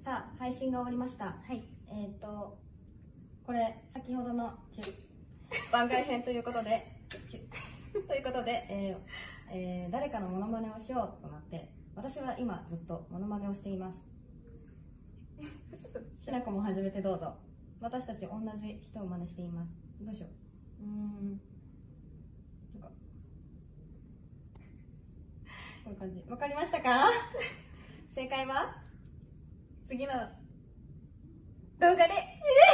さあ、配信が終わりました。 はい。 これ、先ほどの番外編ということで、誰かのモノマネをしようとなって、私は今ずっとモノマネをしています。しなこも始めてどうぞ。私たち同じ人を真似しています。どうしよう。なんかこういう感じ。わかりましたか？正解は次の動画で